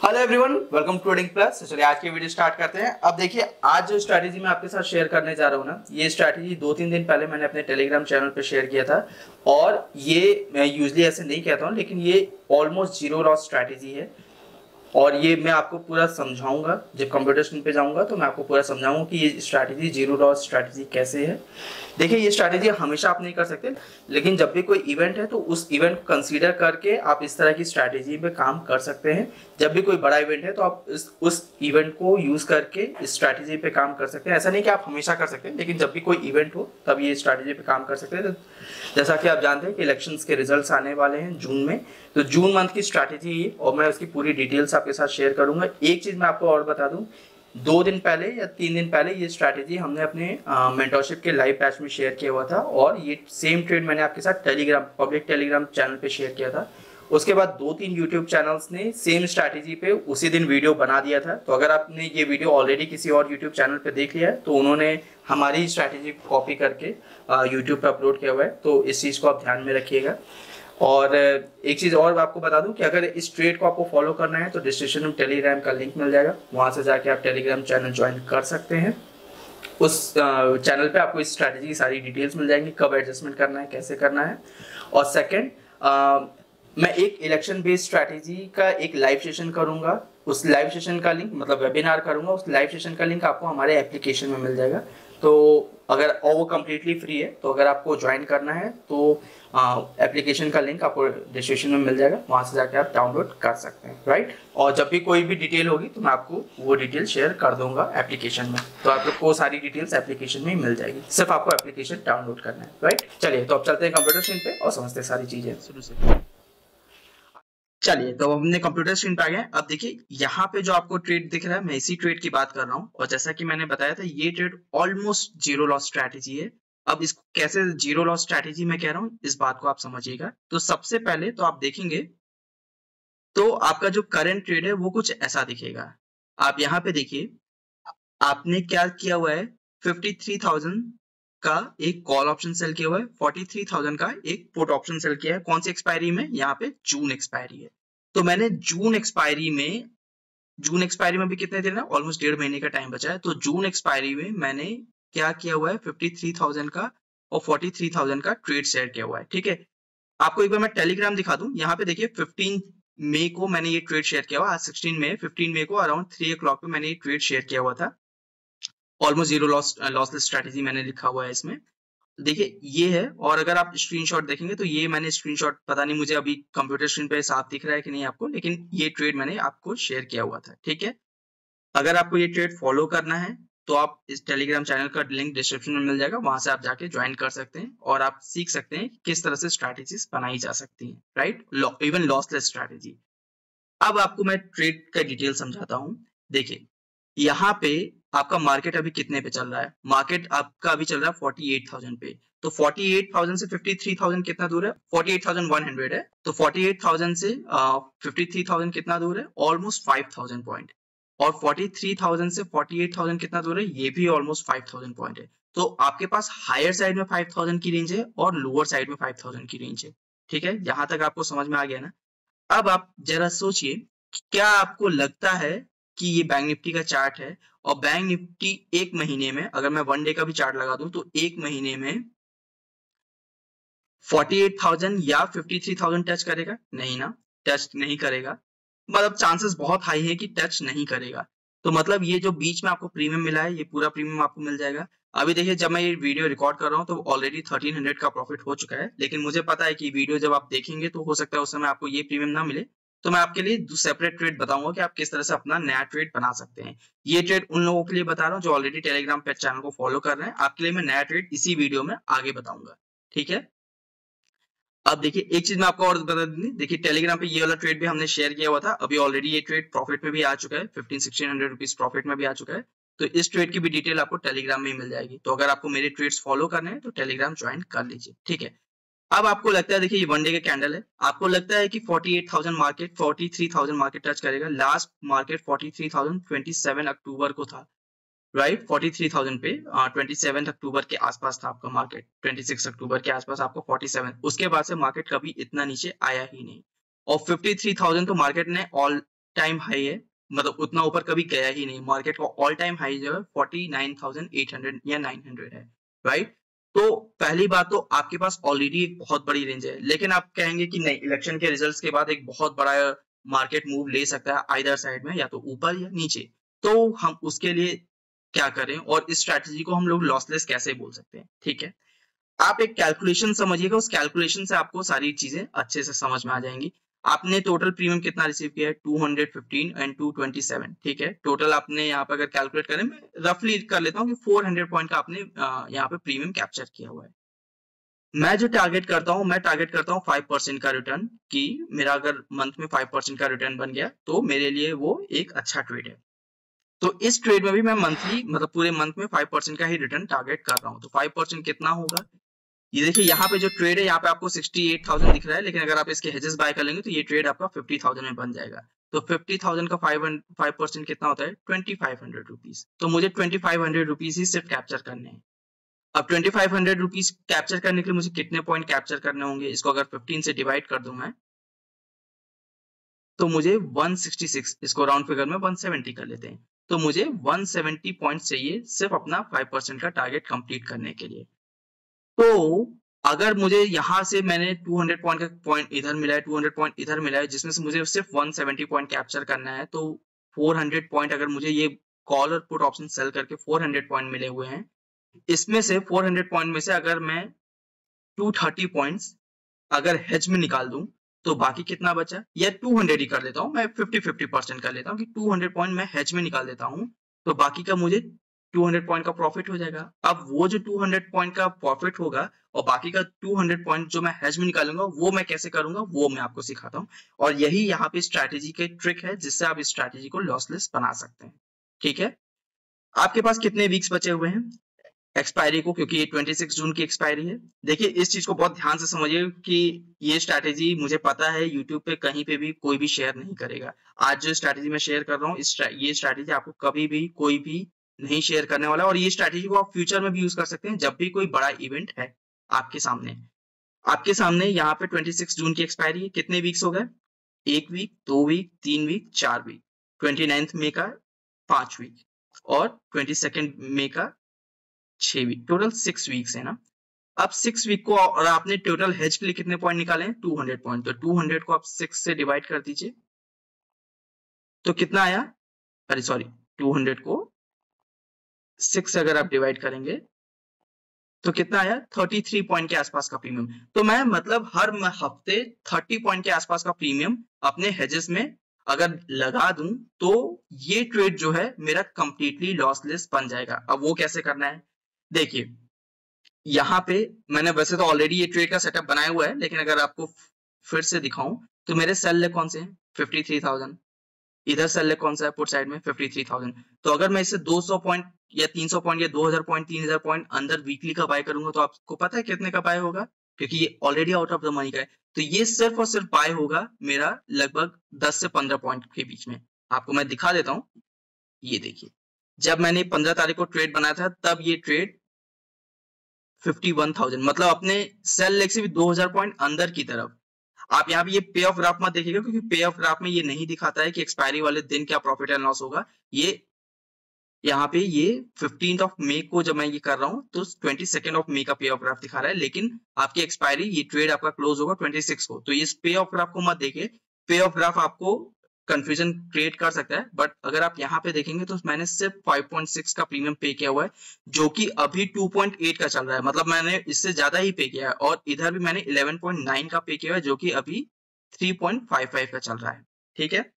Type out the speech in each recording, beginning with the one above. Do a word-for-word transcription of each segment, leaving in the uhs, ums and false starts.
Hello everyone, welcome to trading plus. चलिए आज की वीडियो स्टार्ट करते हैं। अब देखिए, आज जो स्ट्रैटेजी मैं आपके साथ शेयर करने जा रहा हूँ ना, ये स्ट्रैटेजी दो तीन दिन पहले मैंने अपने टेलीग्राम चैनल पे शेयर किया था। और ये मैं यूजली ऐसे नहीं कहता हूँ, लेकिन ये ऑलमोस्ट जीरो लॉस स्ट्रैटेजी है। और ये मैं आपको पूरा समझाऊंगा, जब कंप्यूटर स्क्रीन पे जाऊंगा तो मैं आपको पूरा समझाऊंगा कि ये स्ट्रैटेजी जीरो लॉस स्ट्रैटेजी कैसे है। देखिए, ये स्ट्रैटेजी हमेशा आप नहीं कर सकते, लेकिन जब भी कोई इवेंट है तो उस इवेंट को कंसीडर करके आप इस तरह की स्ट्रैटेजी पे काम कर सकते हैं। जब भी कोई बड़ा इवेंट है तो आप इस उस इवेंट को यूज करके इस स्ट्रैटेजी पे काम कर सकते हैं। ऐसा नहीं कि आप हमेशा कर सकते हैं, लेकिन जब भी कोई इवेंट हो तब ये स्ट्रैटेजी पे काम कर सकते हैं। जैसा कि आप जानते हैं कि इलेक्शंस के रिजल्ट्स आने वाले हैं जून में, तो जून मंथ की स्ट्रैटेजी है और मैं उसकी पूरी डिटेल्स आपके साथ शेयर करूंगा। एक चीज मैं आपको और बता दूं, दो दिन पहले या तीन दिन पहले ये स्ट्रैटेजी हमने अपने मेंटरशिप के लाइव बैच में शेयर किया हुआ था, और ये सेम ट्रेड मैंने आपके साथ टेलीग्राम पब्लिक टेलीग्राम चैनल पे शेयर किया था। उसके बाद दो तीन यूट्यूब चैनल्स ने सेम स्ट्रैटेजी पे उसी दिन वीडियो बना दिया था। तो अगर आपने ये वीडियो ऑलरेडी किसी और यूट्यूब चैनल पे देख लिया है तो उन्होंने हमारी स्ट्रैटेजी कॉपी करके यूट्यूब पर अपलोड किया हुआ है, तो इस चीज़ को आप ध्यान में रखिएगा। और एक चीज़ और आपको बता दूं कि अगर इस ट्रेड को आपको फॉलो करना है तो डिस्क्रिप्शन में टेलीग्राम का लिंक मिल जाएगा, वहां से जाके आप टेलीग्राम चैनल ज्वाइन कर सकते हैं। उस चैनल पे आपको इस स्ट्रैटेजी की सारी डिटेल्स मिल जाएंगी, कब एडजस्टमेंट करना है, कैसे करना है। और सेकंड, मैं एक इलेक्शन बेस्ड स्ट्रैटेजी का एक लाइव सेशन करूंगा। उस लाइव सेशन का लिंक, मतलब वेबिनार करूंगा, उस लाइव सेशन का लिंक आपको हमारे एप्लीकेशन में मिल जाएगा। तो अगर और वो कम्प्लीटली फ्री है, तो अगर आपको ज्वाइन करना है तो एप्लीकेशन का लिंक आपको डिस्क्रिप्शन में मिल जाएगा, वहां से जाके आप डाउनलोड कर सकते हैं, राइट। और जब भी कोई भी डिटेल होगी तो मैं आपको वो डिटेल शेयर कर दूंगा एप्लीकेशन में, तो आप लोग को सारी डिटेल्स एप्लीकेशन में ही मिल जाएगी, सिर्फ आपको एप्लीकेशन डाउनलोड करना है, राइट। चलिए, तो अब चलते हैं कंप्यूटर स्क्रीन पे और समझते हैं सारी चीजें शुरू से। चलिए, तो हमने कंप्यूटर स्क्रीन पे आ गए। अब देखिए, यहाँ पे जो आपको ट्रेड दिख रहा है, मैं इसी ट्रेड की बात कर रहा हूँ। और जैसा कि मैंने बताया था, ये trade almost zero loss strategy है। अब इसको कैसे जीरो लॉस स्ट्रैटेजी मैं कह रहा हूँ, इस बात को आप समझिएगा। तो सबसे पहले तो आप देखेंगे तो आपका जो करंट ट्रेड है वो कुछ ऐसा दिखेगा। आप यहाँ पे देखिए, आपने क्या किया हुआ है, फिफ्टी थ्री थाउजेंड का एक कॉल ऑप्शन सेल किया हुआ है, फोर्टी थ्री थाउजेंड का एक पुट ऑप्शन सेल किया है। कौन सी एक्सपायरी में? यहाँ पे जून एक्सपायरी है। तो मैंने जून एक्सपायरी में जून एक्सपायरी में भी कितने दिन है, ऑलमोस्ट डेढ़ महीने का टाइम बचा है। तो जून एक्सपायरी में मैंने क्या किया हुआ है, फिफ्टी थ्री थाउजेंड का और फोर्टी थ्री थाउजेंड का ट्रेड शेयर किया हुआ है, ठीक है। आपको एक बार मैं टेलीग्राम दिखा दूं। यहाँ पे देखिए, फिफ्टीन मई को मैंने ये ट्रेड शेयर किया हुआ। आज सिक्सटीन मई, फिफ्टीन मई को अराउंड थ्री ओ क्लॉक पे मैंने ये ट्रेड शेयर किया हुआ था। Almost zero loss lossless strategy मैंने लिखा हुआ है इसमें। देखिए, ये है। और अगर आप स्क्रीनशॉट देखेंगे तो ये मैंने स्क्रीनशॉट, पता नहीं मुझे अभी कंप्यूटर स्क्रीन पे साफ दिख रहा है कि नहीं आपको, लेकिन ये ट्रेड मैंने आपको शेयर किया हुआ था, ठीक है। अगर आपको ये ट्रेड फॉलो करना है तो आप इस टेलीग्राम चैनल का लिंक डिस्क्रिप्शन में मिल जाएगा, वहां से आप जाके ज्वाइन कर सकते हैं और आप सीख सकते हैं किस तरह से स्ट्रैटेजीज बनाई जा सकती हैं, राइट, इवन लॉसलेस स्ट्रैटेजी। अब आपको मैं ट्रेड का डिटेल समझाता हूँ। देखिए, यहाँ पे आपका मार्केट अभी कितने पे चल रहा है? मार्केट आपका अभी चल रहा है फोर्टी एट थाउजेंड पे। तो फोर्टी एट थाउजेंड से फिफ्टी थ्री थाउजेंड कितना दूर है? Forty eight thousand one hundred है। तो फोर्टी एट थाउजेंड से फिफ्टी थ्री थाउजेंड कितना दूर है? Almost five thousand point. और फोर्टी थ्री थाउजेंड से फोर्टी एट थाउजेंड कितना दूर है? ये भी ऑलमोस्ट फाइव थाउजेंड पॉइंट है। तो आपके पास हायर साइड में फाइव थाउजेंड की रेंज है और लोअर साइड में फाइव थाउजेंड की रेंज है, ठीक है। यहां तक आपको समझ में आ गया ना? अब आप जरा सोचिए, क्या आपको लगता है कि ये बैंक निफ्टी का चार्ट है और बैंक निफ्टी एक महीने में, अगर मैं वन डे का भी चार्ट लगा दूं तो एक महीने में फोर्टी एट थाउजेंड या फिफ्टी थ्री थाउजेंड टच करेगा? नहीं ना, टच नहीं करेगा। मतलब चांसेस बहुत हाई है कि टच नहीं करेगा। तो मतलब ये जो बीच में आपको प्रीमियम मिला है, ये पूरा प्रीमियम आपको मिल जाएगा। अभी देखिए, जब मैं ये वीडियो रिकॉर्ड कर रहा हूँ तो ऑलरेडी थर्टीन हंड्रेड का प्रॉफिट हो चुका है, लेकिन मुझे पता है कि वीडियो जब आप देखेंगे तो हो सकता है उस समय आपको ये प्रीमियम ना मिले। तो मैं आपके लिए सेपरेट ट्रेड बताऊंगा कि आप किस तरह से अपना नया ट्रेड बना सकते हैं। ये ट्रेड उन लोगों के लिए बता रहा हूँ जो ऑलरेडी टेलीग्राम पे चैनल को फॉलो कर रहे हैं। आपके लिए मैं नया ट्रेड इसी वीडियो में आगे बताऊंगा, ठीक है। अब देखिए, एक चीज मैं आपको और बता दूं। देखिए, टेलीग्राम पे ये वाला ट्रेड भी हमने शेयर किया हुआ था। अभी ऑलरेडी ये ट्रेड प्रॉफिट में भी आ चुका है, fifteen sixteen hundred rupees profit में भी आ चुका है। तो इस ट्रेड की भी डिटेल आपको टेलीग्राम में ही मिल जाएगी। तो अगर आपको मेरे ट्रेड्स फॉलो करने हैं तो टेलीग्राम ज्वाइन कर लीजिए, ठीक है। अब आपको लगता है, देखिए ये वन डे का कैंडल है, आपको लगता है कि forty eight thousand market forty three thousand market touch करेगा। Last market forty three thousand twenty seven October को था, राइट। फोर्टी थ्री थाउजेंड पे ट्वेंटी सेवन अक्टूबर के आसपास था आपका मार्केट, ट्वेंटी सिक्स अक्टूबर के आसपास आपको फोर्टी सेवन। उसके बाद से मार्केट कभी इतना नीचे आया ही नहीं। और फिफ्टी थ्री थाउजेंड तो मार्केट ने ऑल टाइम हाई है, मतलब उतना ऊपर कभी गया ही नहीं, मार्केट का ऑल टाइम हाई जो है forty nine thousand eight hundred या नाइन हंड्रेड है, राइट। तो पहली बात तो आपके पास ऑलरेडी एक बहुत बड़ी रेंज है, लेकिन आप कहेंगे कि नहीं, इलेक्शन के रिजल्ट्स के बाद एक बहुत बड़ा मार्केट मूव ले सकता है आइदर साइड में, या तो ऊपर या नीचे। तो हम उसके लिए क्या करें और इस स्ट्रैटेजी को हम लोग लॉसलेस कैसे बोल सकते हैं, ठीक है। आप एक कैलकुलेशन समझिएगा, उस कैलकुलेशन से आपको सारी चीजें अच्छे से समझ में आ जाएंगी। आपने टोटल प्रीमियम कितना रिसीव किया है, two hundred fifteen and two twenty seven, ठीक है। टोटल आपने यहाँ पे अगर कैलकुलेट करें, मैं रफली कर लेता हूँ कि फोर हंड्रेड पॉइंट का आपने यहाँ पे प्रीमियम कैप्चर किया हुआ है। मैं जो टारगेट करता हूँ, मैं टारगेट करता हूँ फाइव परसेंट का रिटर्न, कि मेरा अगर मंथ में फाइव परसेंट का रिटर्न बन गया तो मेरे लिए वो एक अच्छा ट्रेड है। तो इस ट्रेड में भी मैं मंथली, मतलब पूरे मंथ में फाइव परसेंट का ही रिटर्न टारगेट कर रहा हूँ। तो फाइव परसेंट कितना होगा, ये देखिए यहाँ पे जो ट्रेड है, यहाँ पे आपको सिक्सटी एट थाउजेंड दिख रहा है, लेकिन अगर आप इसके हेजेस बाय कर लेंगे तो ये ट्रेड आपका फिफ्टी थाउजेंड में बन जाएगा। तो फिफ्टी थाउजेंड का फाइव परसेंट कितना होता है, ट्वेंटी फाइव हंड्रेड रुपीज। तो मुझे ट्वेंटी फाइव हंड्रेड रुपीज ही सिर्फ कैप्चर करने हैं। अब twenty five hundred rupees capture करने के लिए मुझे कितने पॉइंट कैप्चर करने होंगे, इसको अगर फिफ्टीन से डिवाइड कर दूं मैं, तो मुझे वन सिक्सटी सिक्स, इसको राउंड फिगर में वन सेवेंटी कर लेते हैं, तो मुझे वन सेवेंटी पॉइंट चाहिए सिर्फ अपना फाइव परसेंट का टारगेट कंप्लीट करने के लिए। तो अगर मुझे यहां से मैंने टू हंड्रेड पॉइंट का पॉइंट इधर मिला है, टू हंड्रेड पॉइंट इधर मिला है, जिसमें से मुझे सिर्फ वन सेवेंटी पॉइंट कैप्चर करना है, तो फोर हंड्रेड पॉइंट अगर मुझे ये कॉल और पुट ऑप्शन सेल करके फोर हंड्रेड पॉइंट मिले हुए हैं, इसमें से फोर हंड्रेड पॉइंट में से अगर मैं टू थर्टी पॉइंट्स अगर हेज में निकाल दूं, तो बाकी कितना बचा, या टू हंड्रेड ही कर लेता हूं, मैं फिफ्टी फिफ्टी परसेंट कर लेता हूं कि टू हंड्रेड पॉइंट मैं हेज में निकाल देता हूं, तो बाकी का मुझे टू हंड्रेड पॉइंट का प्रॉफिट हो जाएगा। अब वो जो टू हंड्रेड पॉइंट का प्रॉफिट होगा और बाकी का टू हंड्रेड पॉइंट जो मैं हेज में निकालूंगा, वो मैं कैसे करूंगा वो मैं आपको सिखाता हूं। और यही यहाँ पे स्ट्रैटेजी का ट्रिक है, जिससे आप इस स्ट्रैटेजी को लॉसलेस बना सकते हैं, ठीक है। आपके पास कितने वीक्स बचे हुए हैं एक्सपायरी को, क्योंकि ये छब्बीस जून की एक्सपायरी है। देखिए इस चीज को बहुत ध्यान से समझिए कि ये स्ट्रैटेजी मुझे पता है यूट्यूब पे कहीं पे भी कोई भी शेयर नहीं करेगा। आज जो स्ट्रैटेजी मैं शेयर कर रहा हूँ, इस ये स्ट्रैटेजी आपको कभी भी कोई भी नहीं शेयर करने वाला, और ये स्ट्रैटेजी को आप फ्यूचर में भी यूज कर सकते हैं, जब भी कोई बड़ा इवेंट है आपके सामने। आपके सामने यहाँ पे छब्बीस जून की एक्सपायरी है, कितने वीक्स हो गए, एक वीक, दो वीक, तीन वीक, चार वीक, ट्वेंटी नाइन्थ मई का पांच वीक, और ट्वेंटी सेकेंड मई का छह वीक, टोटल सिक्स वीक्स है ना। अब सिक्स वीक को, और आपने टोटल हेज के लिए कितने पॉइंट निकाले हैं, टू हंड्रेड पॉइंट, तो टू हंड्रेड को आप सिक्स से डिवाइड कर दीजिए, तो कितना आया, अरे सॉरी, टू हंड्रेड को सिक्स से अगर आप डिवाइड करेंगे तो कितना आया, थर्टी थ्री पॉइंट के आसपास का प्रीमियम। तो मैं मतलब हर हफ्ते थर्टी पॉइंट के आसपास का प्रीमियम अपने हेजेस में अगर लगा दूं, तो ये ट्रेड जो है मेरा कंप्लीटली लॉसलेस बन जाएगा। अब वो कैसे करना है, देखिए यहाँ पे मैंने वैसे तो ऑलरेडी ये ट्रेड का सेटअप बनाया हुआ है, लेकिन अगर आपको फिर से दिखाऊं तो मेरे सेल लेग कौन से हैं, फिफ्टी थ्री थाउजेंड, इधर सेल लेग कौन सा है पुट साइड में, फिफ्टी थ्री थाउजेंड। तो अगर मैं इसे दो सौ पॉइंट या तीन सौ पॉइंट या दो हज़ार पॉइंट, तीन हज़ार पॉइंट अंदर वीकली का बाय करूंगा, तो आपको पता है कितने का बाय होगा, क्योंकि ये already out of the money का है। तो ये सिर्फ और सिर्फ बाय होगा मेरा लगभग दस से पंद्रह पॉइंट के बीच में। आपको मैं दिखा देता हूं, ये देखिए, जब मैंने पंद्रह तारीख को ट्रेड बनाया था, तब ये ट्रेड फिफ्टी वन थाउजेंड, मतलब अपने सेल लेग से भी दो हज़ार पॉइंट अंदर की तरफ। आप यहाँ पे ये पे ऑफ ग्राफ मत देखिएगा, क्योंकि पे ऑफ ग्राफ में ये नहीं दिखाता है कि एक्सपायरी वाले दिन क्या प्रॉफिट एंड लॉस होगा। ये यहाँ पे ये फिफ्टींथ ऑफ मई को जब मैं ये कर रहा हूँ, तो ट्वेंटी सेकेंड ऑफ मई का पे ऑफ ग्राफ दिखा रहा है, लेकिन आपकी एक्सपायरी, ये ट्रेड आपका क्लोज होगा ट्वेंटी सिक्स को। तो इस पे ऑफ ग्राफ को मत देखिए, पे ऑफ ग्राफ आपको कंफ्यूजन क्रिएट कर सकता है, बट अगर आप यहाँ पे देखेंगे तो मैंने सिर्फ फाइव पॉइंट सिक्स का प्रीमियम पे किया हुआ है, जो कि अभी टू पॉइंट एट का चल रहा है, मतलब मैंने इससे ज्यादा ही पे किया है। और इधर भी मैंने इलेवन पॉइंट नाइन का पे किया है, जो कि अभी थ्री पॉइंट फाइव फाइव का चल रहा है, ठीक है।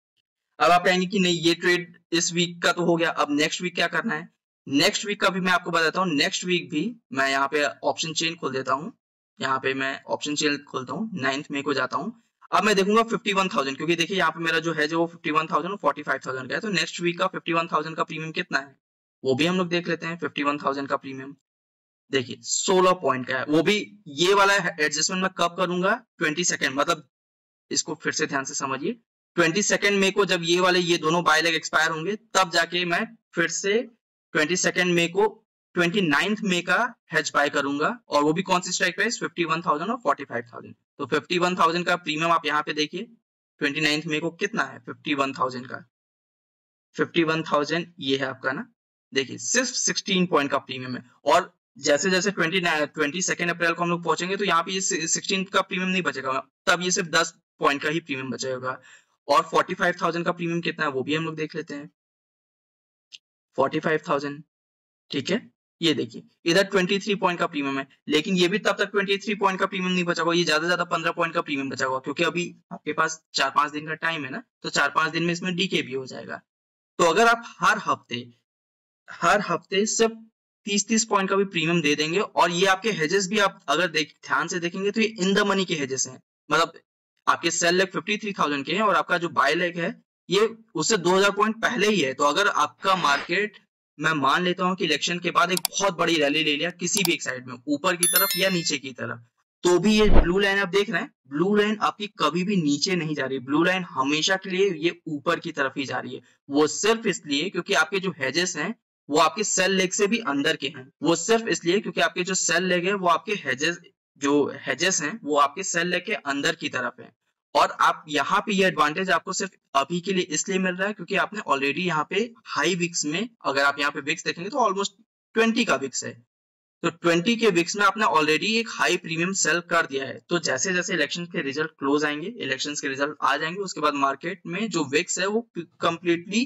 अब आप कहेंगे कि नहीं, ये ट्रेड इस वीक का तो हो गया, अब नेक्स्ट वीक क्या करना है। नेक्स्ट वीक का भी मैं आपको बताता हूँ। नेक्स्ट वीक भी मैं यहाँ पे ऑप्शन चेन खोल देता हूँ, यहाँ पे मैं ऑप्शन चेन खोलता हूँ, नाइन्थ मई को जाता हूँ। अब मैं देखूंगा फिफ्टी वन थाउजेंड, क्योंकि देखिए यहाँ पे मेरा जो है जो वो फिफ्टी वन थाउजेंड और फोर्टी फाइव थाउजेंड का है। तो नेक्स्ट वीक का फिफ्टी वन थाउजेंड का प्रीमियम कितना है, वो भी हम लोग देख लेते हैं। फिफ्टी वन थाउजेंड का प्रीमियम देखिए सोलह पॉइंट का है, वो भी ये वाला एडजस्टमेंट मैं कब करूंगा, ट्वेंटी सेकेंड, मतलब इसको फिर से ध्यान से समझिए, ट्वेंटी सेकेंड मई को जब ये वाले ये दोनों बाय लेग एक्सपायर होंगे, तब जाके मैं फिर से ट्वेंटी सेकेंड मई को ट्वेंटी नाइन्थ मई का हेज बाय करूंगा, और वो भी कौन सी strike price, fifty one thousand और फोर्टी फाइव थाउजेंड। तो फिफ्टी वन थाउजेंड का प्रीमियम आप यहाँ पे देखिए, ट्वेंटी नाइन्थ मई को कितना है, फिफ्टी वन थाउजेंड का, फिफ्टी वन थाउजेंड ये है आपका ना, देखिए सिर्फ सिक्सटीन पॉइंट का प्रीमियम है। और जैसे जैसे ट्वेंटी ट्वेंटी सेकेंड अप्रैल को हम लोग पहुंचेंगे तो यहाँ पे ये सिक्सटीन का प्रीमियम नहीं बचेगा, तब ये सिर्फ दस पॉइंट का ही प्रीमियम बचेगा। और फोर्टी फाइव थाउजेंड का प्रीमियम कितना है वो भी हम लोग देख लेते हैं, फोर्टी फाइव थाउजेंड, ठीक है। ये देखिए इधर ट्वेंटी थ्री पॉइंट का प्रीमियम है, लेकिन ये भी तब तक ट्वेंटी थ्री पॉइंट का प्रीमियम नहीं बचा होगा, ये ज्यादा ज्यादा पंद्रह पॉइंट का प्रीमियम बचा होगा, क्योंकि अभी आपके पास चार पांच दिन का टाइम है ना, तो चार पांच दिन में इसमें डीके भी हो जाएगा। तो अगर आप हर हफ्ते हर हफ्ते सिर्फ तीस तीस पॉइंट का भी प्रीमियम दे देंगे, और ये आपके हेजेस भी आप अगर देख ध्यान से देखेंगे तो ये इन द मनी के हेजेस हैं, मतलब आपके sell leg fifty three thousand के हैं और आपका जो बाय लेग है ये उससे दो हज़ार पॉइंट पहले ही है। तो अगर आपका मार्केट, मैं मान लेता हूं कि इलेक्शन के बाद एक बहुत बड़ी रैली ले लिया किसी भी एक साइड में, ऊपर की तरफ या नीचे की तरफ, तो भी ये ब्लू लाइन आप देख रहे हैं, ब्लू लाइन आपकी कभी भी नीचे नहीं जा रही, ब्लू लाइन हमेशा के लिए ये ऊपर की तरफ ही जा रही है। वो सिर्फ इसलिए क्योंकि आपके जो हेजेस हैं वो आपके सेल लेग से भी अंदर के हैं, वो सिर्फ इसलिए क्योंकि आपके जो सेल लेग है वो आपके हेजेस, जो हेजेस हैं वो आपके सेल लेग के अंदर की तरफ है। और आप यहाँ पे ये एडवांटेज आपको सिर्फ अभी के लिए इसलिए मिल रहा है क्योंकि आपने ऑलरेडी यहाँ पे हाई विक्स में, अगर आप यहाँ पे विक्स देखेंगे तो ऑलमोस्ट ट्वेंटी का विक्स है, तो ट्वेंटी के विक्स में आपने ऑलरेडी एक हाई प्रीमियम सेल कर दिया है। तो जैसे जैसे इलेक्शन के रिजल्ट क्लोज आएंगे, इलेक्शन के रिजल्ट आ जाएंगे, उसके बाद मार्केट में जो विक्स है वो कंप्लीटली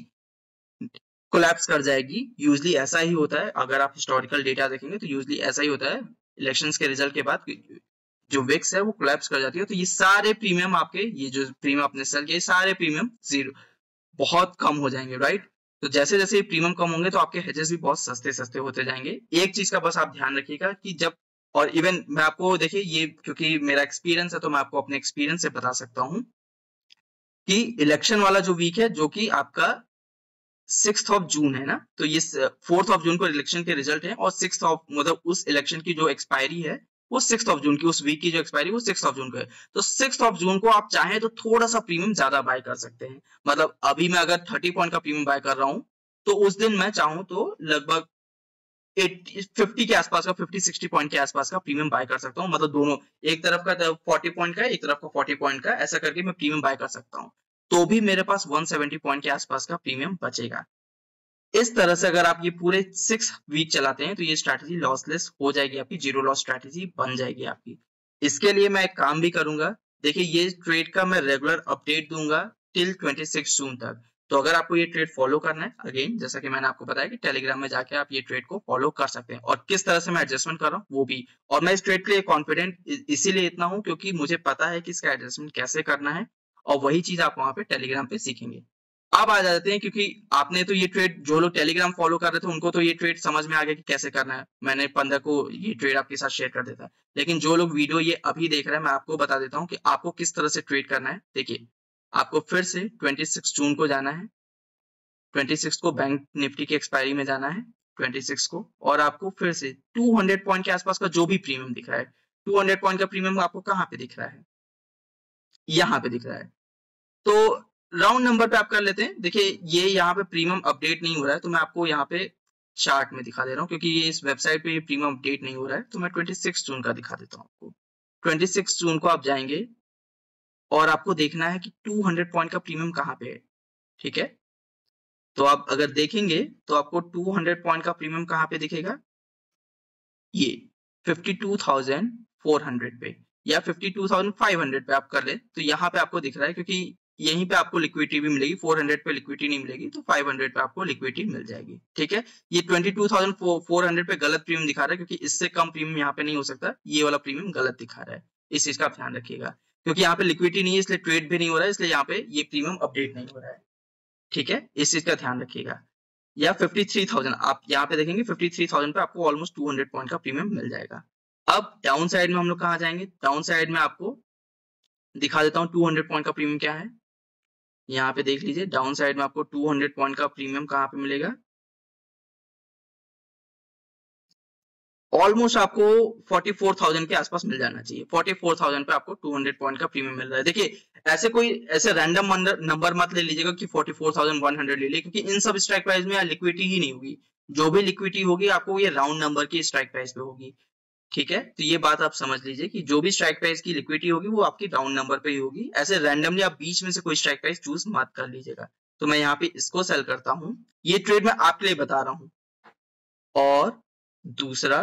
कोलैप्स कर जाएगी। यूजली ऐसा ही होता है, अगर आप हिस्टोरिकल डेटा देखेंगे तो यूजली ऐसा ही होता है, इलेक्शंस के रिजल्ट के बाद जो विक्स है वो कोलैप्स कर जाती है। तो ये सारे प्रीमियम आपके, ये जो प्रीमियम अपने सेल के सारे प्रीमियम जीरो बहुत कम हो जाएंगे, राइट। तो जैसे जैसे प्रीमियम कम होंगे तो आपके हेजेस भी बहुत सस्ते सस्ते होते जाएंगे। एक चीज का बस आप ध्यान रखिएगा कि जब, और इवन मैं आपको देखिए ये क्योंकि मेरा एक्सपीरियंस है तो मैं आपको अपने एक्सपीरियंस से बता सकता हूँ कि इलेक्शन वाला जो वीक है जो कि आपका सिक्स्थ ऑफ जून है ना, तो ये फोर्थ ऑफ जून को इलेक्शन के रिजल्ट है और सिक्स्थ ऑफ मतलब उस इलेक्शन की जो एक्सपायरी है वो सिक्स्थ ऑफ जून की, उस वीक की जो एक्सपायरी वो सिक्स्थ ऑफ जून को है। तो सिक्स्थ ऑफ जून को आप चाहें तो थोड़ा सा प्रीमियम ज्यादा बाय कर सकते हैं। मतलब अभी मैं अगर थर्टी पॉइंट का प्रीमियम बाय कर रहा हूं तो उस दिन मैं चाहूं तो लगभग फिफ्टी के आसपास का, फिफ्टी सिक्सटी पॉइंट के आसपास का प्रीमियम बाय कर सकता हूं। मतलब दोनों, एक तरफ का फोर्टी पॉइंट का, एक तरफ का फोर्टी पॉइंट का, ऐसा करके मैं प्रीमियम बाय कर सकता हूं, तो भी मेरे पास वन सेवेंटी पॉइंट के आसपास का प्रीमियम बचेगा। इस तरह से अगर आप ये पूरे सिक्स वीक चलाते हैं तो ये स्ट्रैटेजी लॉसलेस हो जाएगी, आपकी जीरो लॉस स्ट्रैटेजी बन जाएगी आपकी। इसके लिए मैं एक काम भी करूंगा, देखिए ये ट्रेड का मैं रेगुलर अपडेट दूंगा टिल ट्वेंटी सिक्स जून तक। तो अगर आपको ये ट्रेड फॉलो करना है, अगेन जैसा कि मैंने आपको बताया कि टेलीग्राम में जाके आप ये ट्रेड को फॉलो कर सकते हैं, और किस तरह से मैं एडजस्टमेंट कर रहा हूँ वो भी। और मैं इस ट्रेड के लिए कॉन्फिडेंट इसीलिए इतना हूँ क्योंकि मुझे पता है कि इसका एडजस्टमेंट कैसे करना है, और वही चीज आप वहां पे टेलीग्राम पे सीखेंगे। अब आ जाते हैं, क्योंकि आपने तो ये ट्रेड, जो लोग टेलीग्राम फॉलो कर रहे थे उनको तो ये ट्रेड समझ में आ गया कि कैसे करना है, मैंने पंद्रह को ये ट्रेड आपके साथ शेयर कर देता है। लेकिन जो लोग वीडियो ये अभी देख रहे हैं, मैं आपको बता देता हूँ कि आपको किस तरह से ट्रेड करना है। देखिए आपको फिर से ट्वेंटी सिक्स जून को जाना है, ट्वेंटी सिक्स को बैंक निफ्टी की एक्सपायरी में जाना है ट्वेंटी सिक्स को, और आपको फिर से टू हंड्रेड पॉइंट के आसपास का जो भी प्रीमियम दिख रहा है, टू हंड्रेड पॉइंट का प्रीमियम आपको कहाँ पे दिख रहा है, यहाँ पे दिख रहा है। तो राउंड नंबर पे आप कर लेते हैं। देखिए ये यहाँ पे प्रीमियम अपडेट नहीं हो रहा है, तो मैं आपको यहाँ पे चार्ट में दिखा दे रहा हूँ, क्योंकि ये इस वेबसाइट पे ये प्रीमियम अपडेट नहीं हो रहा है, तो मैं ट्वेंटी सिक्स जून का दिखा देता हूँ आपको। ट्वेंटी सिक्स जून को आप जाएंगे और आपको देखना है कि टू हंड्रेड पॉइंट का प्रीमियम कहाँ पे है, ठीक है। तो आप अगर देखेंगे तो आपको टू हंड्रेड पॉइंट का प्रीमियम कहाँ पे दिखेगा, ये fifty two thousand four hundred पे या fifty two thousand five hundred पे आप कर ले, तो यहाँ पे आपको दिख रहा है, क्योंकि यहीं पे आपको लिक्विडिटी भी मिलेगी, फोर हंड्रेड पे लिक्विडिटी नहीं मिलेगी तो फाइव हंड्रेड पे आपको लिक्विडिटी मिल जाएगी, ठीक है। ये twenty two thousand four hundred पे गलत प्रीमियम दिखा रहा है, क्योंकि इससे कम प्रीमियम यहाँ पे नहीं हो सकता, ये वाला प्रीमियम गलत दिखा रहा है, इस चीज का आप ध्यान रखिएगा। क्योंकि यहाँ पे लिक्विडिटी नहीं है इसलिए ट्रेड भी नहीं हो रहा है, इसलिए यहाँ पे ये प्रीमियम अपडेट नहीं हो रहा है, ठीक है, इस चीज का ध्यान रखिएगा। या फिफ्टी थ्री थाउजेंड आप यहाँ पे देखेंगे, फिफ्टी थ्री थाउजेंड पे आपको ऑलमोस्ट टू हंड्रेड पॉइंट का प्रीमियम मिल जाएगा। अब डाउन साइड में हम लोग कहाँ जाएंगे, डाउन साइड में आपको दिखा देता हूँ टू हंड्रेड पॉइंट का प्रीमियम क्या है। यहाँ पे देख लीजिए डाउन साइड में आपको टू हंड्रेड पॉइंट का प्रीमियम कहाँ पे मिलेगा, ऑलमोस्ट आपको फोर्टी फोर थाउजेंड के आसपास मिल जाना चाहिए। फोर्टी फोर थाउजेंड पे आपको टू हंड्रेड पॉइंट का प्रीमियम मिल रहा है। देखिए ऐसे कोई ऐसे रैंडम नंबर मत ले लीजिएगा कि forty four thousand one hundred ले लीजिए, क्योंकि इन सब स्ट्राइक प्राइस में लिक्विडिटी ही नहीं होगी, जो भी लिक्विडिटी होगी आपको ये राउंड नंबर की स्ट्राइक प्राइस पे होगी, ठीक है, तो ये बात आप समझ लीजिए कि जो भी स्ट्राइक प्राइस की लिक्विडिटी होगी वो आपकी राउंड नंबर पे ही होगी। ऐसे रैंडमली आप बीच में से कोई स्ट्राइक प्राइस चूज मत कर लीजिएगा। तो मैं यहाँ पे इसको सेल करता हूँ, ये ट्रेड मैं आपके लिए बता रहा हूँ। और दूसरा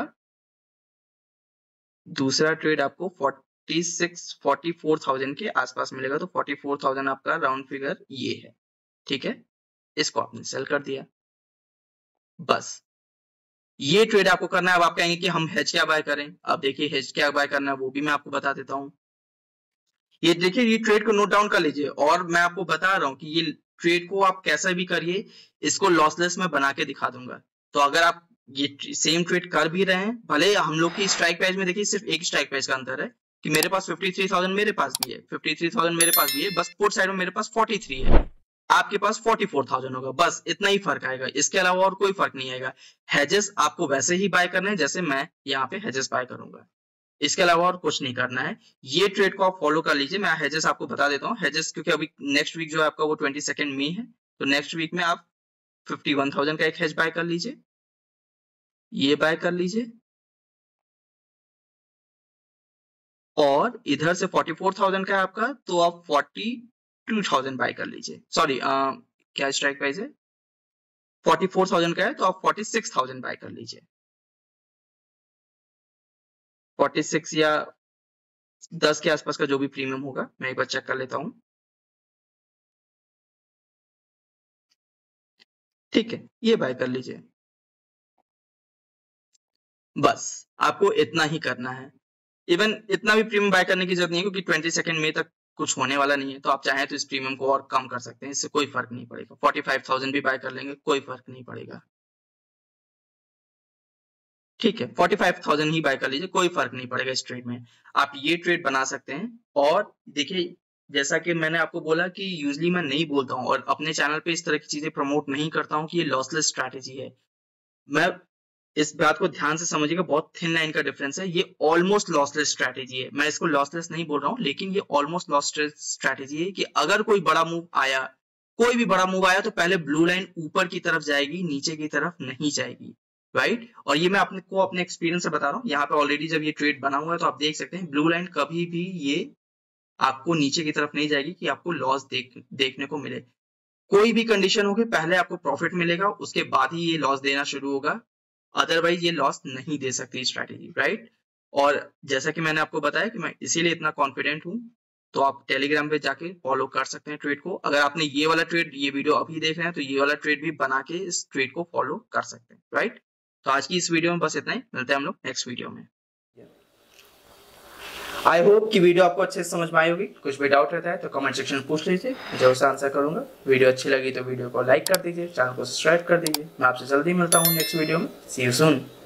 दूसरा ट्रेड आपको forty six forty four thousand के आसपास मिलेगा, तो फोर्टी फोर थाउजेंड आपका राउंड फिगर ये है। ठीक है, इसको आपने सेल कर दिया। बस ये ट्रेड आपको करना है। अब आप कहेंगे कि हम हेज क्या बाय करें। अब देखिए हेज क्या बाय करना है वो भी मैं आपको बता देता हूँ। ये देखिए, ये ट्रेड को नोट डाउन कर लीजिए, और मैं आपको बता रहा हूँ कि ये ट्रेड को आप कैसा भी करिए, इसको लॉसलेस में बना के दिखा दूंगा। तो अगर आप ये सेम ट्रेड कर भी रहे हैं, भले हम लोग की स्ट्राइक प्राइस में देखिए सिर्फ एक स्ट्राइक प्राइस का अंतर है कि मेरे पास फिफ्टी थ्री थाउजेंड मेरे पास भी है, फिफ्टी थ्री थाउजेंड मेरे पास भी है, बस पुट साइड में मेरे पास फोर्टी थ्री है, आपके पास फोर्टी फोर थाउजेंड होगा। बस इतना ही फर्क आएगा, इसके अलावा और कोई फर्क नहीं आएगा। हेजेस आपको वैसे ही बाय करने हैं जैसे मैं यहाँ पे हेजेस बाय करूंगा, इसके अलावा और कुछ नहीं करना है। ये ट्रेड को आप फॉलो कर लीजिए। मैं हेजेस आपको बता देता हूँ। हेजेस क्योंकि अभी नेक्स्ट वीक जो है आपका वो ट्वेंटी सेकेंड मई है, तो नेक्स्ट वीक में आप फिफ्टी वन थाउजेंड का एक हेज बाय कर लीजिए, ये बाय कर लीजिए, और इधर से फोर्टी फोर थाउजेंड का है आपका, तो आप फोर्टी टू थाउजेंड बाय कर लीजिए। सॉरी क्या स्ट्राइक प्राइस है, फोर्टी फोर थाउजेंड का है, तो आप फोर्टी सिक्स थाउजेंड बाय कर लीजिए। फोर्टी सिक्स या दस के आसपास का जो भी प्रीमियम होगा, मैं एक बार चेक कर लेता हूं। ठीक है, ये बाय कर लीजिए। बस आपको इतना ही करना है। इवन इतना भी प्रीमियम बाय करने की जरूरत नहीं है, क्योंकि ट्वेंटी सेकेंड मई तक कुछ होने वाला नहीं है। तो आप चाहें तो इस प्रीमियम को और कम कर सकते हैं, इससे कोई फर्क नहीं पड़ेगा। फोर्टी फाइव थाउजेंड भी बाय कर लेंगे, कोई फर्क नहीं पड़ेगा। ठीक है, फोर्टी फाइव थाउजेंड ही बाय कर लीजिए, कोई फर्क नहीं पड़ेगा इस ट्रेड में। आप ये ट्रेड बना सकते हैं। और देखिए, जैसा कि मैंने आपको बोला कि यूजली मैं नहीं बोलता हूँ और अपने चैनल पे इस तरह की चीजें प्रमोट नहीं करता हूँ कि ये लॉसलेस स्ट्रैटेजी है। मैं इस बात को ध्यान से समझिएगा, बहुत थिन लाइन का डिफरेंस है। ये ऑलमोस्ट लॉसलेस स्ट्रैटेजी है। मैं इसको लॉसलेस नहीं बोल रहा हूँ, लेकिन ये ऑलमोस्ट लॉसलेस स्ट्रैटेजी है कि अगर कोई बड़ा मूव आया, कोई भी बड़ा मूव आया, तो पहले ब्लू लाइन ऊपर की तरफ जाएगी, नीचे की तरफ नहीं जाएगी। राइट, और ये मैं अपने को अपने एक्सपीरियंस से बता रहा हूँ। यहाँ पे ऑलरेडी जब ये ट्रेड बना हुआ है तो आप देख सकते हैं ब्लू लाइन कभी भी ये आपको नीचे की तरफ नहीं जाएगी कि आपको लॉस देख देखने को मिले। कोई भी कंडीशन होगी, पहले आपको प्रॉफिट मिलेगा, उसके बाद ही ये लॉस देना शुरू होगा, अदरवाइज ये लॉस नहीं दे सकती स्ट्रैटेजी। राइट, और जैसा कि मैंने आपको बताया कि मैं इसीलिए इतना कॉन्फिडेंट हूँ, तो आप टेलीग्राम पे जाके फॉलो कर सकते हैं ट्रेड को। अगर आपने ये वाला ट्रेड, ये वीडियो अभी देख रहे हैं, तो ये वाला ट्रेड भी बना के इस ट्रेड को फॉलो कर सकते हैं। राइट, तो आज की इस वीडियो में बस इतना ही। मिलते हैं हम लोग नेक्स्ट वीडियो में। आई होप कि वीडियो आपको अच्छे से समझ में आई होगी। कुछ भी डाउट रहता है तो कमेंट सेक्शन में पूछ लीजिए, मैं उससे आंसर करूंगा। वीडियो अच्छी लगी तो वीडियो को लाइक कर दीजिए, चैनल को सब्सक्राइब कर दीजिए। मैं आपसे जल्दी मिलता हूँ नेक्स्ट वीडियो में। See you soon.